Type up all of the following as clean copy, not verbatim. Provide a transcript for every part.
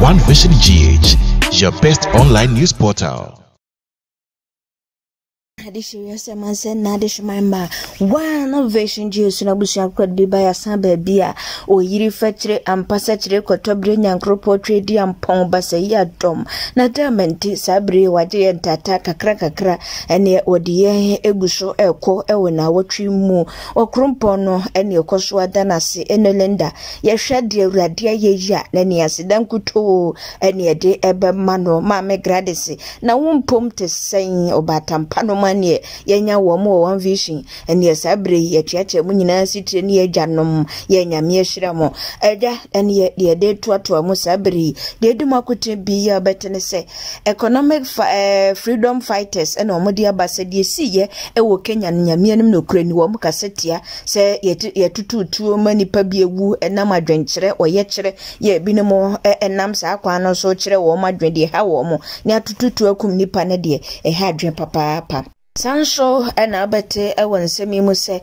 One Vision GH, your best online news portal. One Vision GH na busia kwad bi ba ya san ba bia o yiri fachire ampasa chire kotobre nyankropo trade ampon basa ya dom na damenti sabre waje entata kakra ene odiye eguso eko ewe na wotwi mu okrompo no ene ekoso adanase enolenda ye hwede awurade ayeya na ne asidan kuto ene de ebe mano ma me gradesi na wompom te sen obatampa no mane yenya wo mo One Vision ene sabre ye tiache mu nyina sitire ne agyanom ye nyame ehira mo eja ene ye de toato mo sabre de dumakote bi ya betene se economic freedom fighters ene omodi abasade siye ewo Kenya nyame anim no kurani wo mkasetia se ye tututuo manipa bi ewu enam adwenkyere oye kyere ye binimo enam sa akwa no so kyere wo madwede ha wo mo ne atututu akum nipa ne de ha adwen papa Sanso ena bete nsemi mu se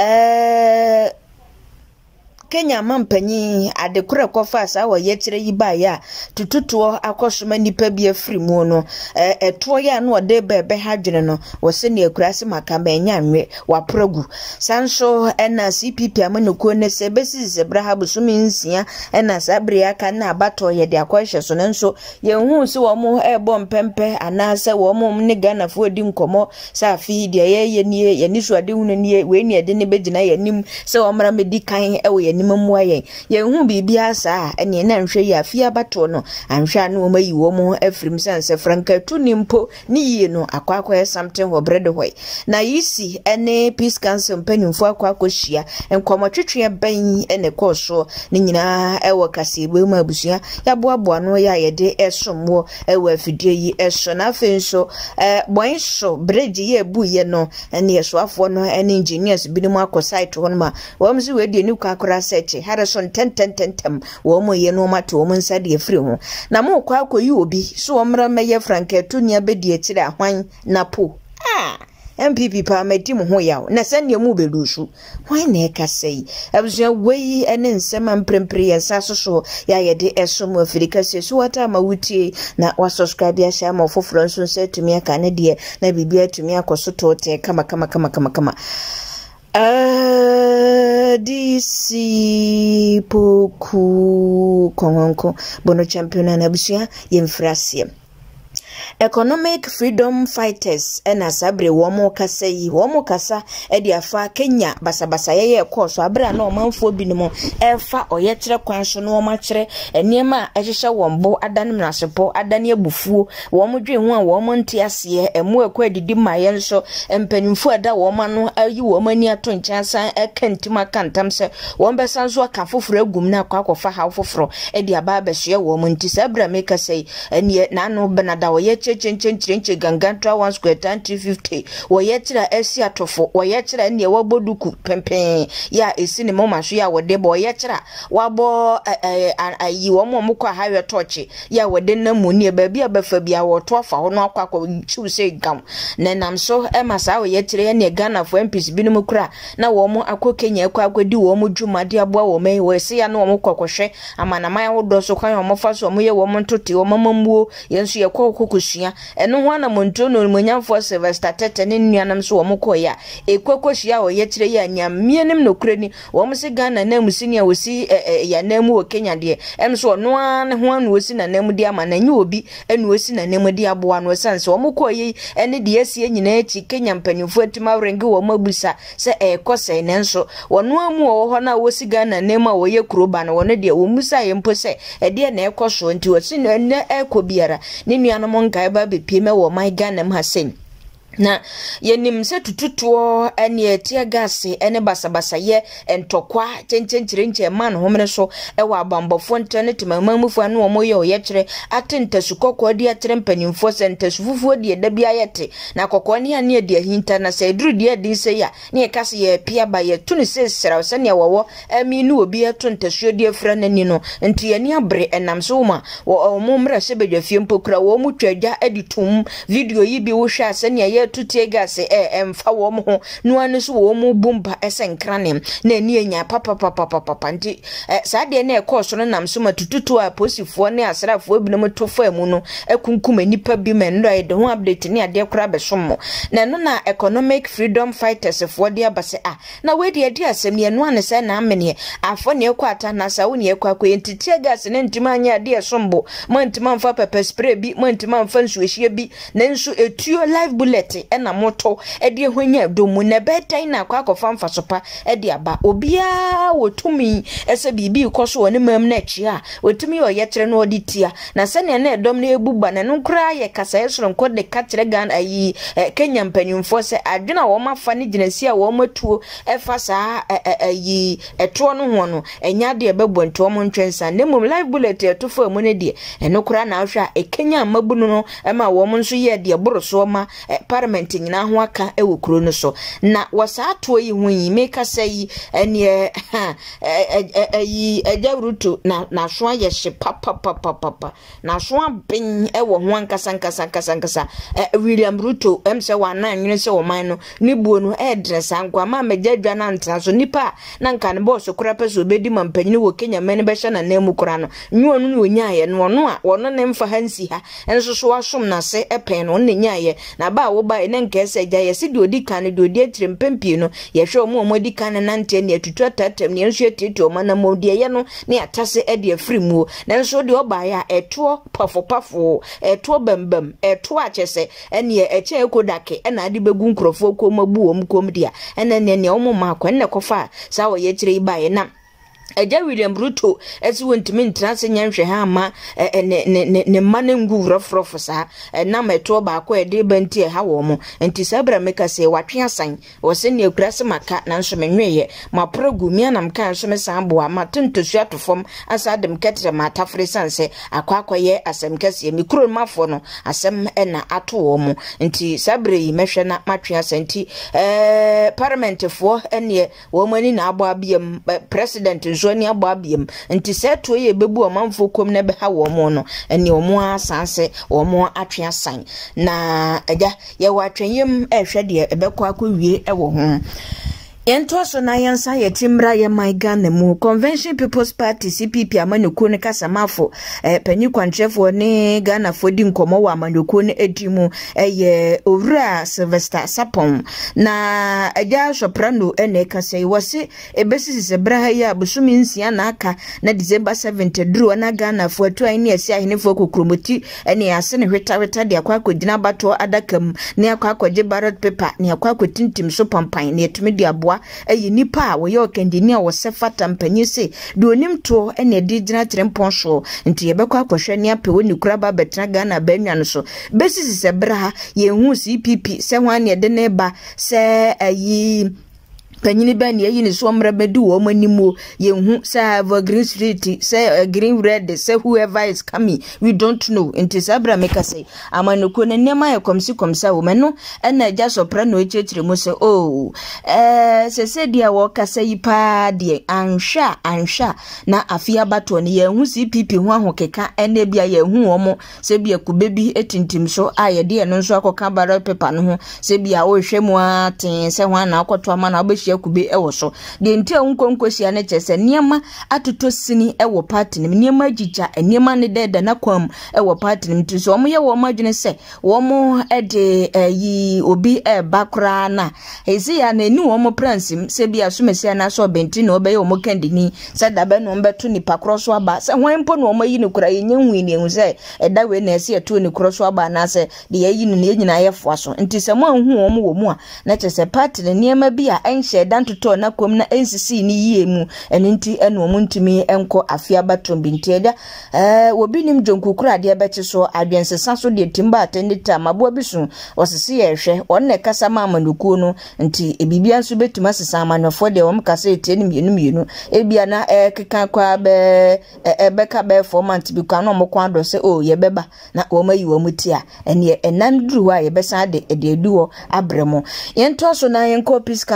Kenya mampanyi adekura kofa sa wo yekire yiba ya tututuo akosoma nipa bi afiri mu no eto ya no de bebe hadwene no wo se ne akurase makamba enyanwe waprogu sanso ena CPP amanoko ne se besi se brahabu sumi nsia ena sabre aka na abato ye de akwahye so nanso ye hu se wo mo ebo mpempe anase wo mo ne Ghana fo di nkomo sa afi de ye nie ye ni so ade hu ne we ni ade ne begina ye nim se wo mra medi kan ewo nimamwa ye hu bibia saa ene na nhwe ya afia bato no anhwa no mayi wo mu afrim sense franka tu nimpo ni yie no akwakwa something wo bread hoy na yisi ene peace council mpanimfo akwakohia enkomotwetwe ban ene koso ni nyina ewo kasebe mu abusia ya boaboa no ya yede esomwo ewo afidie yi eso na afenso boy so bridge ye buye no ene yesoafo no ene engineers binim akosite ho no ma wo mzi we die ni kwakora seche Harrison ten wo mo ye no mato mo nsa de afiri ho na mo kwa akoyi obi so wo mra meye franketu nia bedi akire ahwan na po MPP pa meti mo ho yawo na sane mu bedusu hwan na ekasei abusua wei ene nsema mprempre yensa so ya yede esom Afrika se so wata ma wutie na wa subscribe ya sha ma foforo nso setumi aka ne de na bibia atumi akoso tote kama DC poku kongonko bono champion na busia yemfrasie Economic freedom fighters ena sabre womo kasa edi afa Kenya basabasa ye course abra na omanfo binimo efa oyekyere kwanso no omakere eniema ehihye wombo adan mnasepo adan ebufuo womdwe hu a womo ntiase emu ekwa adidi maye nso empanimfo ada woma no ayi womani ato nkyansan ekantima kantam se wombesanso aka foforo agum na akwakofa ha foforo edi aba abehye womo ntisabra make say enie na no benada ye chenche gangantra 1 square 350 wo yechira esi atofo wo yechira ne waboduku pempen ya esi ne mama so ya wode bo yechira wabo ayi wo mo kwa hawe tochi ya wode na mu ne ba bia bafa bia wo to afa ho no akwa chiu se gam na nam so emasa wo yechira ne Ghana for MPs binum kura na wo mo akwa Kenya akwadi wo mo dwumade aboa wo me wo esi ya na wo mo kwakwhwe amana man wo do so kwan wo mo fa so mo ye wo mo ntote wo mamamuo yenso ye kwa kokosia eno ho na monto no monyamfo Sylvester Tete ne nuanam so wo mokoya ekwakohia wo yekire ya nyamienem no kurani wo mse Ghana na musini a wosi ya namu wo Kenya de emso no an ho an wosi na namu de ama na nye obi enu wosi na namu de aboa no sanse wo mokoyi ene de asie nyina echi Kenya mpanimfo atima wrenge wo mabusa se ekose nenso wono amu wo ho na wosi Ghana namu a wo ye kuroba na wono de wo musa yempo se ede na ekoso nti wosi na ekobiara ne nuanam ngai ba bepie wo my Ghana Hasen na yenim se tututuo ene etia gase ene basabasa ye entokwa chenchenchirenche man homene so ewa abambofo ntene timamamufu anu omoye oyekire atentasuko di atere mpanimfo sentasufufu di edabia yete na kokko ne ane di ahinta na se duru di adi se ya ne kase ye pia ba ye tuni se sera se ne wowo aminu obi atentasuo di afra nani no nti ye ne abre enam so ma wo omumra se bedwafie mpokura wo mutwadwa editum video yi bi wo hwa se ne ye betu tie gas emfa wo mo ho no anu so wo mo bumpa esenkrane na ani anya papa nti saa de na ekọ so no nam so matututu a posifo ne asrafo binom tofa mu no ekunkum anipa bi men ndo de ho update ne ade kora besomo na no na economic freedom fighters for de abase na we de asem ne no ane se na amene afo ne ekọ ata na sa wo ne ekọ akọ entitie gas ne ntima anya de sombo mo ntima mfa pepper spray bi mo ntima mfa nsuehie bi na nso etuo live bullet na moto de hwanya domu na betan na akọ famfa sopa de aba obia wotumi ese bibi ikoso woni mam na chi a wotumi o yetre no oditia na se ne na edom na ebuba na no kra ye kasa yesoro nko de katre gan ayi Kenya mpanyumfo se adwena wo mafa ne ginasi a wo matuo efa saa ayi eto no ho no enya de ebebo nto mo ntwensa ne mum live bullet etofo mu ne de eno kra na ahwa Kenya mabunu no ema wo mo nso ye de boroso ma parliament nyina ho aka ewokuro no so na wasa ato yi ho yi meka sei ene ayi Ruto na so aye hye papa na so abin ewo ho ankasa William Ruto emse wana nwene se wo man no ni buo no edresa nkwa ma megya na ntra so nipa na nka ne boss kura peso obedi mampanyini wo Kenya men be hye na namu kura no nwo no onyaye no no a wono ne mfa hansi ha enso so wasom na se epen no ne nyaye na ba wo ba ne nka ese gya ye se de odi kan de odi atrempempie no ye hwe omo odi kan nante ne atutu atatam ne enso etiti o mana modi ye no ne atase ede afrimu na enso de oba ya eto pafo eto bambam eto achese ene eche ekodake na ade begu nkrofo ko mabu om kom dia ene ne omo makwa ne kofa sa wo ye kire ibaye na Eja William Ruto esi wontimi ntrase nyanhwe ha ama ne mane ngu rofrofo sa na meto ba akọ ede banti ha wo mo enti sabra meka se watwe asan wo se ne akurase maka na nso menweye ma progu na mka nso me san bo ama tontosu atofom asa dem ketre mata fresanse akwa ye asem kase mi kuro mafo no asem na ato wo mo enti sabre yi mehwe na matwe asan enti parliament fo ene wo mani na abo abiem president Joni ababiem nti seto ye bebu omanfo kom na be ha wo mo no ene omo asanse omo atwe asan na eja ye watwenyem ehwe de ebekọ akọwie ewo ho Ento so na yansa ye timra ye Ghana mu Convention People's Party CPP amanyoko ne kasamafo panyi kwantrefo ne Ghana fodi nkomo wa amanyoko ne edimu ye Owura Sylvester Sapon na aja soprano ene kasai wose ebesisi sebra ya busumi nsia na aka na December 7 duru na Ghana fo atu ani esi ahenefo kokromoti ene ase ne hweta de akwa kodina bato adakam ne akwa akwaje ballot paper ne akwa akotintim so pampan ne etumi de aboa ayi nipa wo ye okendini a wo sefata mpanyi se de onim to ene de gina tremponsho nti ye bekwa akohwe ne ape woni kura ba betra Ghana banwa no so besisi se bra ye hu CPP se ho ane de ne ba se ayi Panyini bani ye ni so mrabedu wo manimu ye hu say green street say green red say whoever is coming we don't know into sabra make say amanoko na nema ye komsa wo meno na ja soprano echechire mo say oh se dia wo kasa yipa de ansha na afia bato ne ye hu CPP hu ahokeka ene bia ye hu wo mo se bia kubebi etintim so aye de no nso akoka ballot paper no ho se bia wo hwe mu aten se ho na akoto ama na kube ewo so de ntia nkonkosia ne chese niema atoto sini ewo party nim niema jija niema ne deda na kwam ewo party nim tu so omo ye wo madwene se wo mo ede yi obi bakra na ezi ya na ni wo mo pransim se bia so mesia na so benti na obe ye wo mo kandini se da be no mbeto ni pakro so aba se hwan mpo no mo yi ne kura yenye hwi ne hu se eda we na ese eto ni kro so aba na se de yi no ne nyina ye fo so nti se mo hu wo mo wo mu a na chese party ne niema bia enhye dantoto na kom na NCC ni yie mu eninti eno omuntimi enko afia batombi ntieda obi nim jonkukura de beche so adwensesa so de timba atendita mabo bisu osisi ye hwe onne kasa ma amanuku no nti ebibia nso betuma sesa amanofo de wom kasa eteni mienu ebia na keka kwa be beka be format bi kwa no mokwa do se o ye beba na wom ayi wom tia ene enanduru wa ye besa de eduo abremo yento so na yenko peace council for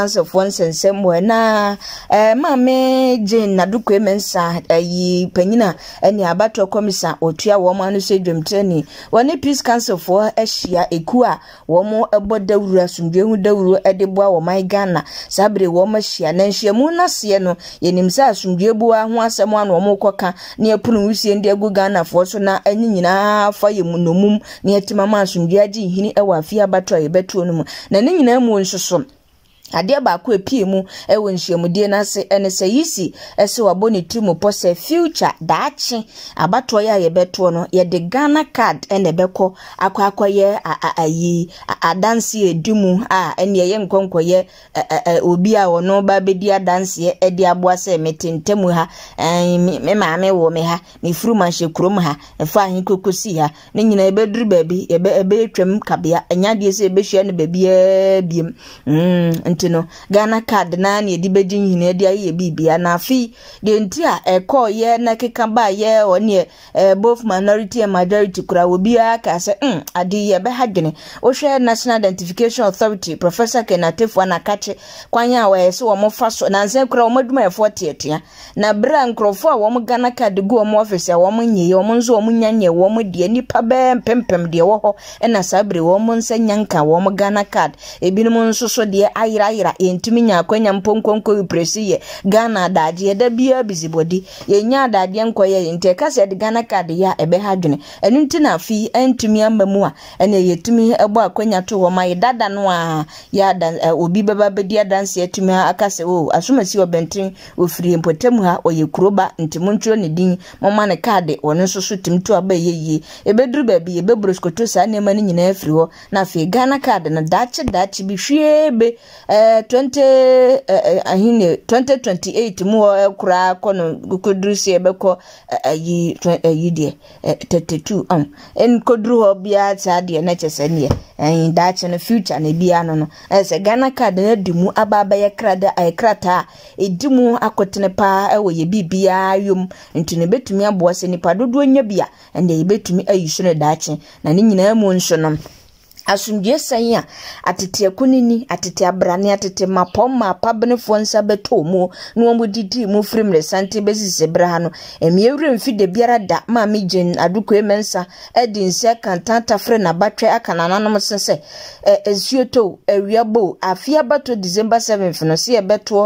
nsensem we na maame Jane Nadukwe Mensa yi panyina ene abato komisa otua wo ma no se dwemtrani woni Peace Council for ehia eku a wo mo ebodawuru asundwe hu dawuru edeboa wo man Ghana sabre wo ma hia na nhyiamu na se no yenimsa asundwe bua ho asem anu wo mo koka ne apunu wusie ndi agu Ghana fo so na anyinyina fa yemunomum ne atimama asundwe agi hini ewa afia abato yebetuo no mu na ne nyina mu nsoso ade ba ko epie mu ewo nhyiamudie na se ene se yisi ese waboni timu pose future daachi abato ya yebeto no ye de Ghana card ene beko akwakoye ayi adanse edimu ene ye nkonkoye obi a wono ba bedi adanse edi aboa se metentemu ha me maame wo me ha me fruma hye krom ha efa ahin kokosi ha ne nyina ebeduru baabi ebe twam kabea anyade se ebehia ne baabia biem no Ghana card na ne di bedin hine di aye bibia na afi de nti a eko ye na keka ba ye one both minority and majority kura obia ka se ade ye be hadwene wo hwe National Identification Authority Professor Kenatefu na kache kwanya wa se wo mo faso na nse kura wo maduma efo tietia na bra nkrofo a wo mo Ghana card go wo office a wo mo nyi wo mo nzo wo mo nyanye wo mo de nipa be pempem de wo ho na sabre wo mo nsanyanka wo mo Ghana card ebinum nso so de ayira yentumi nya akwanya mponkonko presi ye Ghana daje da bia bizibodi ye nya daje nkoye yente kase de Ghana card ya ebe hadwene enu ntina fi entumi amamu a ene yetumi ebo akwanya to wo mai dada no a ya da obi baba bedi adanse yetumi akase asomasi obentin ofiri mpotemu ha oye kuroba ntimuntro ne din mama ne card wono so so timto aba yeye ebeduru ba bi ebebroskoto sa ne ma ne nyina afiri ho na fi Ghana card na dachi bi hwebe 2028 mu kura kono kudru se beko ayi de 32 en kodru ho bia ta de na chese ne dachi no future na bia no ese Ghana card na dimu ababa ye krada krata edimu akotene pa ewo ye bibia yom ntune betumi aboa se nipa dodo nya bia ende ye betumi ayiso ne dachi na ne nyina mu nso no asundie sanya atete akunini atete abrane atete mapoma pabenefo nsa beto mu no omodidi mu frimre sante bezise bra no emiewre mfide biara da ma Jane Nadukwe Mensa edinse kantanta fre na batwe akanana no sese esuoto ewiabo afia bato December 7th no se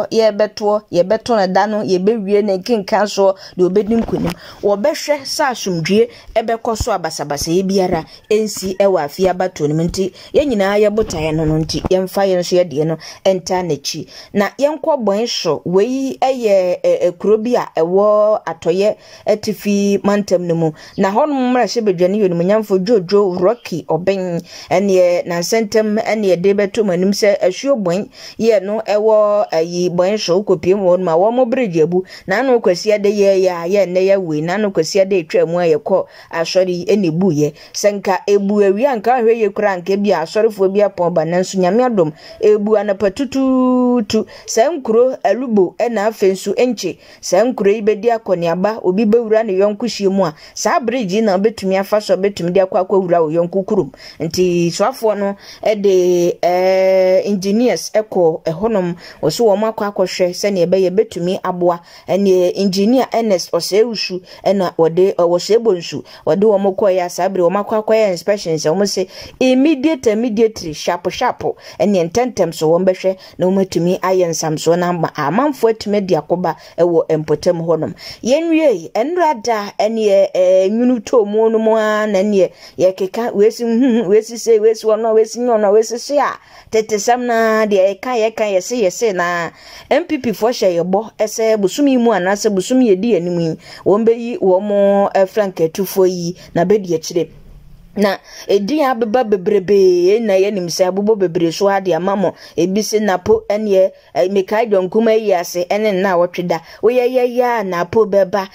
ye beto na da no ye bewie na kinkan so de obedim kunim wo behwe sa asumdue ebekoso abasabasa ye biara ensi ewa afia bato no nti yenyina ya botaye no nti yemfa yenso ye de no enta nachi na yenkọ bonhyo wei eye kurobi a ewo atoye etifi mantem no mu na honum mra hye bedwane yonu nyamfo Jojo Rocky Oben ene na sentem ene de beto manim se ahwo bon ye no ewo ayi bonhyo kopiem won ma wo mo brejebu na no kwasi ade ye ne ya wei na no kwasi ade twam ayekọ asori ene buye senka ebu awi anka hwe ye kura nke bia asorefo bia pomba nanso nyame adom ebu anapatututu sankuro alubo na afensu enche sankuro ibedi akoniaba obi bewura ne yonku hyiemu a sa bridge na betumi afa so betumi de akwa wura wo yonku kurum nti soafo no de engineers eko ehonom oso wo makwa akohwe se ne ebe ye betumi aboa ene engineer Ernest Osewusu na wode wosebonsu wode wo mokoya sabre wo makwa akoya inspections wo se immediately sharp ene ententem so wo mbehwe na umatumi ayensam so na amanfo atumi de akoba ewo empotem honom yenwie enrada ene nwunu tomu no mu na ne ye keka wesi se wesi wono wesi nyono wesi se a tetesam na de ye se na MPP fo hye yebo ese busumi mu anase busumi yedi animu wo mbeyi wo mo Frank Etufo yi na bedi akire na edi abeba bebrebe na ye nimse abubo bebre so ade amamo ebise napo ene mekai donkuma yi ase ene na wotweda wo ye na po beba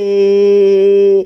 ye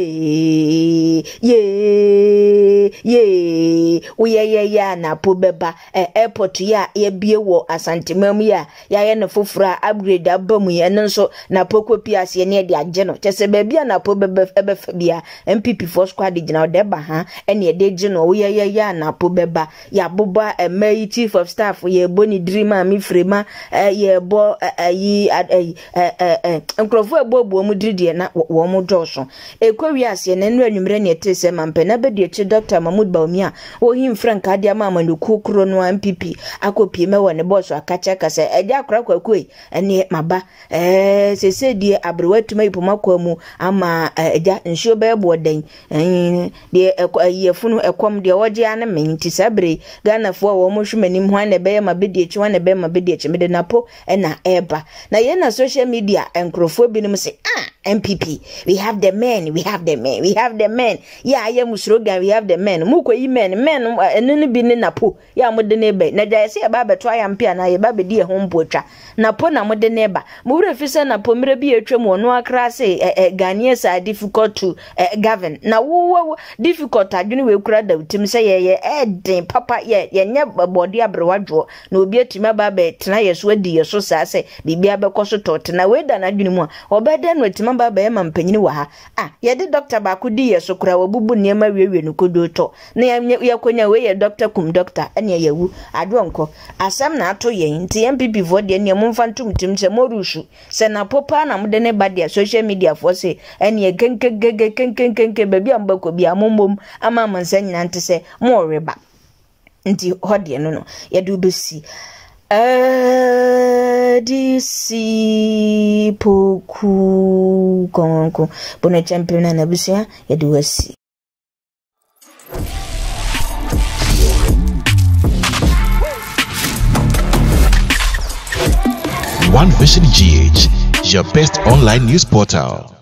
wo ye na po beba airport ya ye bie wo asantemam ya ye ne fofura upgrade abamu ye nso na pokopia ase ne de agye no chese ba bia na po beba ebefa bia MPP for squad gina odeba ha ene de gye no ya na po beba ya boba mai chief of staff ye boni dreamer mi frema ye bo yi nkrofo ebobo mu dridie na wo mu joso ekwawi ase na nnu anwumre ne etese mampe na be de chi Dr. Mahmoud Bawumia wo him Frank Adia mama no kokro no MPP akopie me wone boss akacha kasa eja akra kwakoi ene maba sese die abrewatuma ipoma kwamu ama eja nsuo be boden de yefunu ekom de woje ana menti sabre Ghana fo wo mo hwemanim ho na be ya mabedi echi wana be mabedi echi mede napo na eba na ye na social media enkrofo binim se MPP we have the men yeah I am slogan we have the men mukoyi men enene bi ne napo ya mode ne be na ja se ba beto ayampe na ye ba bedi e ho mpotwa napo na mode ne ba mu wura fise napo mre bi etwem ono akra se Ghanaians are difficult to govern na wo difficult adwene we kura da utim se ye den papa ye nya body abrewadwo na obi atima ba be tena yeso adi yeso sa se bibia be koso tot na we da na adwene mu obeda no atima ba be ma mpanyini wa ha ye de doctor ba ku di yeso kura wabubu niema wiwe no kodo to na ye konya we ye doctor kum doctor ene yewu adwonko asam na ato ye nti MPP vo de ne momfa ntumtim se morushu se na popa na mode ne ba de social media fo se ene kenke baby ambako bi amombom ama mansa nyina nte se mo reba nti hodie no ye do besi DC poku konko bona champion na busia ye do wasi One Vision GH, your best online news portal.